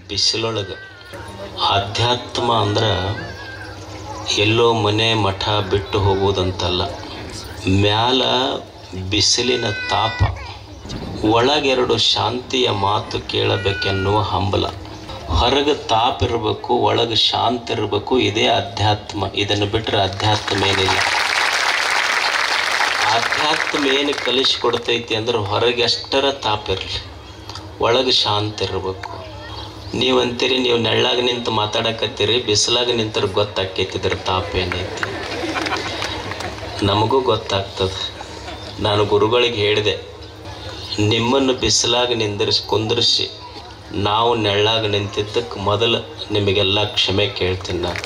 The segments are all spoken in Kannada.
ಬಿಸಿಲೊಳಗೆ. ಆಧ್ಯಾತ್ಮ ಅಂದ್ರೆ ಎಲ್ಲೋ ಮನೆ ಮಠ ಬಿಟ್ಟು ಹೋಗುವುದಂತಲ್ಲ. ಮ್ಯಾಲ ಬಿಸಿಲಿನ ತಾಪ, ಒಳಗೆರಡು ಶಾಂತಿಯ ಮಾತು ಕೇಳಬೇಕೆನ್ನುವ ಹಂಬಲ. ಹೊರಗೆ ತಾಪ ಇರಬೇಕು, ಒಳಗೆ ಶಾಂತಿ ಇರಬೇಕು. ಇದೇ ಅಧ್ಯಾತ್ಮ. ಇದನ್ನು ಬಿಟ್ಟರೆ ಅಧ್ಯಾತ್ಮ ಏನಿಲ್ಲ. ಅಧ್ಯಾತ್ಮ ಏನು ಕಲಿಸ್ಕೊಡ್ತೈತಿ ಅಂದ್ರೆ ಹೊರಗೆ ಎಷ್ಟರ ತಾಪ ಇರಲಿ, ಒಳಗೆ ಶಾಂತಿ ಇರಬೇಕು. ನೀವಂತೀರಿ ನೀವು ನೆಳ್ಳಾಗ ನಿಂತು ಮಾತಾಡಕತ್ತೀರಿ, ಬಿಸಿಲಾಗ ನಿಂತರೆ ಗೊತ್ತಾಕೈತಿದ್ರ ತಾಪ ಏನೈತಿ. ನಮಗೂ ಗೊತ್ತಾಗ್ತದೆ. ನಾನು ಗುರುಗಳಿಗೆ ಹೇಳಿದೆ, ನಿಮ್ಮನ್ನು ಬಿಸಿಲಾಗ ಕುಂದಿರಿಸಿ ನಾವು ನೆಳ್ಳಾಗ ನಿಂತಿದ್ದಕ್ಕೆ ಮೊದಲು ನಿಮಗೆಲ್ಲ ಕ್ಷಮೆ ಕೇಳ್ತೀನಿ ನಾನು.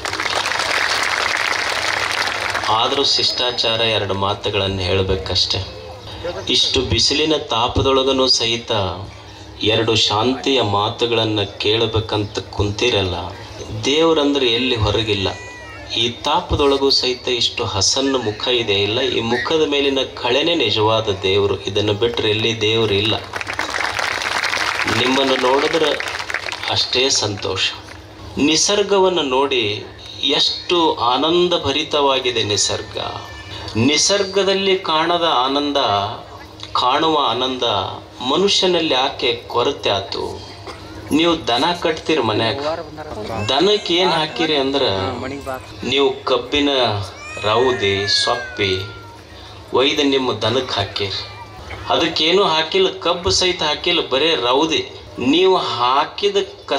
ಆದರೂ ಶಿಷ್ಟಾಚಾರ 2 ಮಾತುಗಳನ್ನು ಹೇಳಬೇಕಷ್ಟೆ. ಇಷ್ಟು ಬಿಸಿಲಿನ ತಾಪದೊಳಗನೂ ಸಹಿತ 2 ಶಾಂತಿಯ ಮಾತುಗಳನ್ನು ಕೇಳಬೇಕಂತ ಕುಂತಿರಲ್ಲ. ದೇವರಂದ್ರೆ ಎಲ್ಲಿ ಹೊರಗಿಲ್ಲ. ಈ ತಾಪದೊಳಗೂ ಸಹಿತ ಇಷ್ಟು ಹಸನ್ನ ಮುಖ ಇದೆ ಇಲ್ಲ. ಈ ಮುಖದ ಮೇಲಿನ ಕಳೆನೇ ನಿಜವಾದ ದೇವರು. ಇದನ್ನು ಬಿಟ್ಟರೆ ಎಲ್ಲಿ ದೇವರು ಇಲ್ಲ. ನಿಮ್ಮನ್ನು ನೋಡಿದ್ರೆ ಅಷ್ಟೇ ಸಂತೋಷ. ನಿಸರ್ಗವನ್ನು ನೋಡಿ ಎಷ್ಟು ಆನಂದ ಭರಿತವಾಗಿದೆ ನಿಸರ್ಗ. ನಿಸರ್ಗದಲ್ಲಿ ಕಾಣದ ಆನಂದ, ಕಾಣುವ ಆನಂದ ಮನುಷ್ಯನಲ್ಲಿ ಯಾಕೆ ಕೊರತೆ ಆತು? ನೀವು ದನ ಕಟ್ತೀರಿ ಮನ್ಯಾಗ, ದನಕ್ಕೆ ಏನು ಹಾಕಿರಿ ಅಂದ್ರೆ ನೀವು ಕಬ್ಬಿನ ರೌದಿ ಸೊಪ್ಪಿ ಒಯ್ದು ನಿಮ್ಮ ದನಕ್ಕೆ ಹಾಕಿರಿ. ಅದಕ್ಕೇನು ಹಾಕಿಲ್ಲ, ಕಬ್ಬು ಸಹಿತ ಹಾಕಿಲ್ಲ, ಬರೇ ರೌದಿ. ನೀವು ಹಾಕಿದ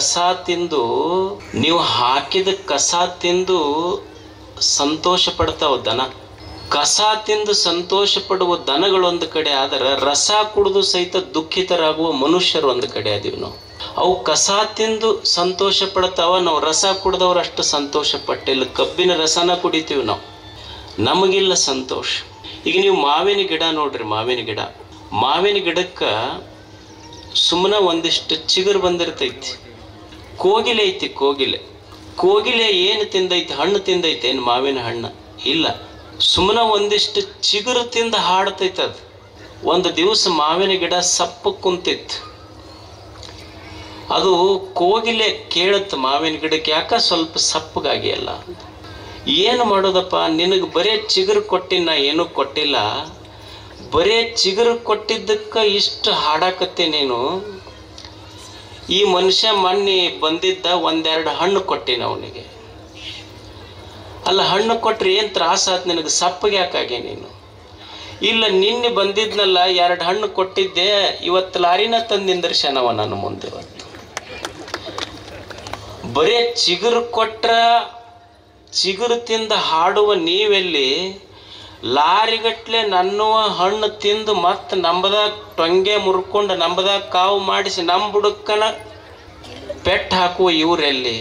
ಕಸ ತಿಂದು ಸಂತೋಷ ಪಡ್ತಾವ ದನ. ಕಸ ತಿಂದು ಸಂತೋಷ ಪಡುವ ದನಗಳೊಂದು ಕಡೆ ಆದರೆ ರಸ ಕುಡಿದು ಸಹಿತ ದುಃಖಿತರಾಗುವ ಮನುಷ್ಯರು ಒಂದು ಕಡೆ ಅದೀವಿ ನಾವು. ಅವು ಕಸ ತಿಂದು ಸಂತೋಷ ಪಡ್ತಾವ, ನಾವು ರಸ ಕುಡ್ದವ್ರು ಅಷ್ಟು ಸಂತೋಷ ಪಟ್ಟಿಲ್ಲ. ಕಬ್ಬಿನ ರಸನ ಕುಡಿತೀವಿ ನಾವು, ನಮಗಿಲ್ಲ ಸಂತೋಷ. ಈಗ ನೀವು ಮಾವಿನ ಗಿಡ ನೋಡ್ರಿ, ಮಾವಿನ ಗಿಡಕ್ಕೆ ಸುಮ್ಮನೆ ಒಂದಿಷ್ಟು ಚಿಗುರು ಬಂದಿರ್ತೈತಿ. ಕೋಗಿಲೆ ಐತಿ, ಕೋಗಿಲೆ ಏನು ತಿಂದೈತಿ? ಹಣ್ಣು ತಿಂದೈತಿ ಏನು? ಮಾವಿನ ಹಣ್ಣು ಇಲ್ಲ, ಸುಮ್ಮನೆ ಒಂದಿಷ್ಟು ಚಿಗುರು ತಿಂದು ಹಾಡ್ತೈತೆ ಅದು. ಒಂದು ದಿವಸ ಮಾವಿನ ಗಿಡ ಸಪ್ಪು ಕುಂತಿತ್ತು. ಅದು ಕೋಗಿಲೆ ಕೇಳುತ್ತೆ ಮಾವಿನ ಗಿಡಕ್ಕೆ, ಯಾಕ ಸ್ವಲ್ಪ ಸಪ್ಪಗಾಗಿ ಅಲ್ಲ. ಏನು ಮಾಡೋದಪ್ಪ, ನಿನಗೆ ಬರೇ ಚಿಗುರು ಕೊಟ್ಟಿನ, ಏನೂ ಕೊಟ್ಟಿಲ್ಲ. ಬರೇ ಚಿಗುರು ಕೊಟ್ಟಿದ್ದಕ್ಕೆ ಇಷ್ಟು ಹಾಡಾಕತ್ತೆ ನೀನು. ಈ ಮನುಷ್ಯ ಮೊನ್ನೆ ಬಂದಿದ್ದ 1-2 ಹಣ್ಣು ಕೊಟ್ಟಿನ ಅವನಿಗೆ. ಅಲ್ಲ, ಹಣ್ಣು ಕೊಟ್ರೆ ಏನು ತ್ರಾಸ ಆಯ್ತು ನಿನಗೆ? ಸಪ್ಪಗೆ ಯಾಕಾಗೆ ನೀನು? ಇಲ್ಲ, ನಿನ್ನೆ ಬಂದಿದ್ನಲ್ಲ 2 ಹಣ್ಣು ಕೊಟ್ಟಿದ್ದೆ, ಇವತ್ತು ಲಾರಿನ ತಂದಿಂದರ್ಶನವ ನನ್ನ ಮುಂದೆ. ಇವತ್ತು ಬರೇ ಚಿಗುರು ಕೊಟ್ರ ಚಿಗುರು ತಿಂದ ಹಾಡುವ ನೀವೆಲ್ಲಿ? ಲಾರಿಗಟ್ಲೆ ನನ್ನುವ ಹಣ್ಣು ತಿಂದು ಮತ್ತೆ ನಂಬದಾಗ ಟೊಂಗೆ ಮುರ್ಕೊಂಡು ನಂಬದಾಗ ಕಾವು ಮಾಡಿಸಿ ನಮ್ಮ ಬುಡಕ್ಕನ ಪೆಟ್ಟು ಹಾಕುವ ಇವರೆಲ್ಲಿ?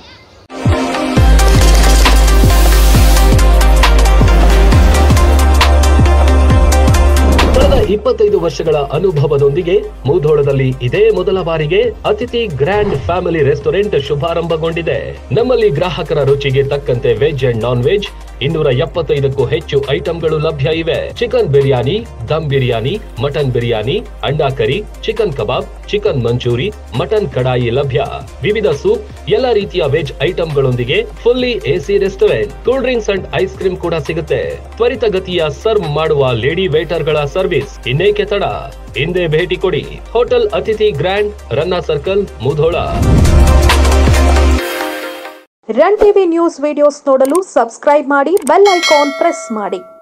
25 ವರ್ಷಗಳ ಅನುಭವದೊಂದಿಗೆ ಮುಧೋಳದಲ್ಲಿ ಇದೇ ಮೊದಲ ಬಾರಿಗೆ ಅತಿಥಿ ಗ್ರ್ಯಾಂಡ್ ಫ್ಯಾಮಿಲಿ ರೆಸ್ಟೋರೆಂಟ್ ಶುಭಾರಂಭಗೊಂಡಿದೆ. ನಮ್ಮಲ್ಲಿ ಗ್ರಾಹಕರ ರುಚಿಗೆ ತಕ್ಕಂತೆ ವೆಜ್ ಅಂಡ್ ನಾನ್ ವೆಜ್ 275ಕ್ಕೂ ಹೆಚ್ಚು ಐಟಂಗಳು ಲಭ್ಯ ಇವೆ. ಚಿಕನ್ ಬಿರಿಯಾನಿ, ದಮ್ ಬಿರಿಯಾನಿ, ಮಟನ್ ಬಿರಿಯಾನಿ, ಅಂಡಾ ಕರಿ, ಚಿಕನ್ ಕಬಾಬ್, ಚಿಕನ್ ಮಂಚೂರಿ, ಮಟನ್ ಕಡಾಯಿ ಲಭ್ಯ. ವಿವಿಧ ಸೂಪ್, ಎಲ್ಲ ರೀತಿಯ ವೆಜ್ ಐಟಂಗಳೊಂದಿಗೆ fully AC restaurant. Cool drinks and ice cream ಕೂಡ ಸಿಗುತ್ತೆ. ತ್ವರಿತಗತಿಯ ಸರ್ವ್ ಮಾಡುವ ಲೇಡಿ ವೇಟರ್ ಗಳ ಸರ್ವಿಸ್. ಇನ್ನೇಕೆ ತಡ, ಹಿಂದೆ ಭೇಟಿ ಕೊಡಿ. Hotel Atithi Grand, Ranna circle, Mudhol. Run TV news videos ನೋಡಲು ಸಬ್ಸ್ಕ್ರೈಬ್ ಮಾಡಿ, ಬೆಲ್ ಐಕಾನ್ ಪ್ರೆಸ್ ಮಾಡಿ.